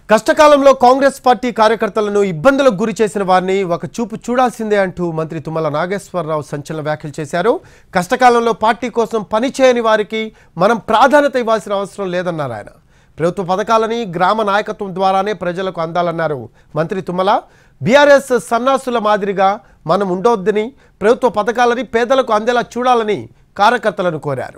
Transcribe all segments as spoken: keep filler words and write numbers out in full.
కష్టకాలంలో కాంగ్రెస్ పార్టీ కార్యకర్తలను ఇబ్బందులకు గురి చేసిన వారిని ఒక చూపు చూడాల్సిందే అంటూ మంత్రి తుమ్మల నాగేశ్వరరావు సంచలన వ్యాఖ్యలు చేశారు. కష్టకాలంలో పార్టీ కోసం పని చేయని వారికి మనం ప్రాధాన్యత ఇవ్వాల్సిన అవసరం లేదన్నారు ఆయన. ప్రభుత్వ పథకాలని గ్రామ నాయకత్వం ద్వారానే ప్రజలకు అందాలన్నారు మంత్రి తుమ్మల. బీఆర్ఎస్ సన్నాసుల మాదిరిగా మనం ఉండొద్దని, ప్రభుత్వ పథకాలని పేదలకు అందేలా చూడాలని కార్యకర్తలను కోరారు.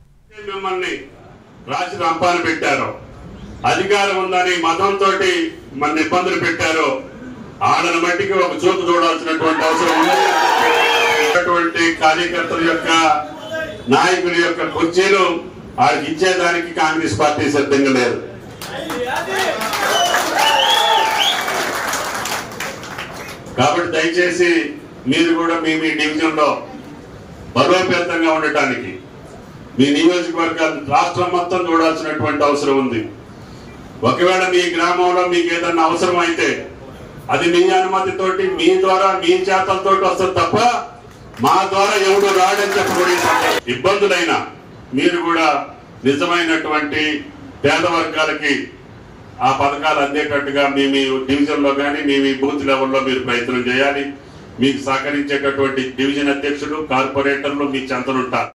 అధికారం ఉందని మతంతో మన ఇబ్బందులు పెట్టారు. ఆడని మట్టికి ఒక చూపు చూడాల్సినటువంటి అవసరం ఉంది. కార్యకర్తల యొక్క నాయకుల యొక్క కుర్చీలు వాళ్ళకి ఇచ్చేదానికి కాంగ్రెస్ పార్టీ సిద్ధంగా లేదు. కాబట్టి దయచేసి మీరు కూడా మీ మీ డివిజన్ లో బలోపేతంగా ఉండటానికి మీ నియోజకవర్గాలు రాష్ట్రం మొత్తం చూడాల్సినటువంటి అవసరం ఉంది. ఒకవేళ మీ గ్రామంలో మీకు ఏదన్నా అవసరం అయితే అది మీ అనుమతితోటి, మీ ద్వారా, మీ చేతలతో వస్తుంది తప్ప మా ద్వారా ఎవడు రాడని చెప్పబడి ఇబ్బందులైనా మీరు కూడా నిజమైనటువంటి పేద వర్గాలకి ఆ పథకాలు అందేటట్టుగా మీ మీ డివిజన్లో కానీ మీ మీ బూత్ లెవెల్లో మీరు ప్రయత్నం చేయాలి. మీకు సహకరించేటటువంటి డివిజన్ అధ్యక్షులు, కార్పొరేటర్లు మీ చెంతనుంటారు.